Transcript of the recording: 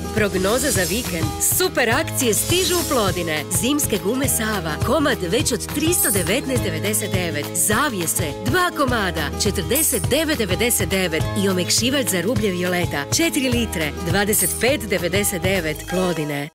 Prognoza za vikend. Super akcije stižu u Plodine. Zimske gume Sava. Komad već od 319,99. Zavjese 2 komada 49,99. I omekšivač za rublje Violeta 4 litre 25,99. Plodine.